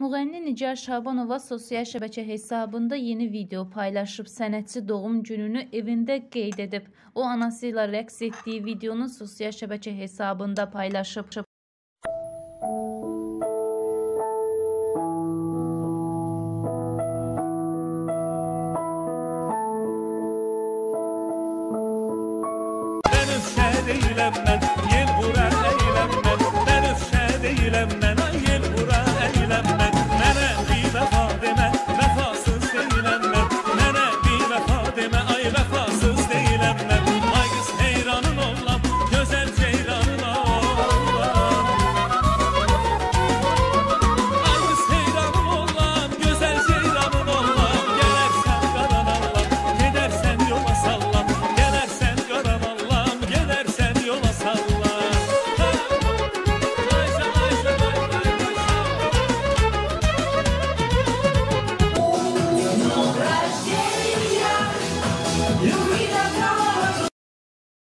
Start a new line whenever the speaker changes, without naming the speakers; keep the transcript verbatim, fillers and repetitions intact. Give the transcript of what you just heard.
Müğənni Nigar Şabanova sosial şəbəkə hesabında yeni video paylaşıb. Sənətçi doğum gününü evində qeyd edib. O, anası ilə rəqs etdiyi videonu sosial şəbəkə hesabında paylaşıb.